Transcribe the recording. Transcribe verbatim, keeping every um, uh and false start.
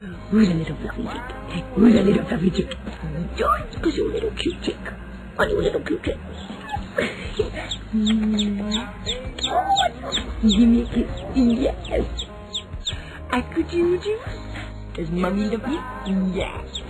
Who's a little fluffy chick? Who's a little fluffy chick? George, because you're a little cute chick. Are you a little cute chick? Give me a kiss. Yes. I could use you. Does mommy love you? Yes.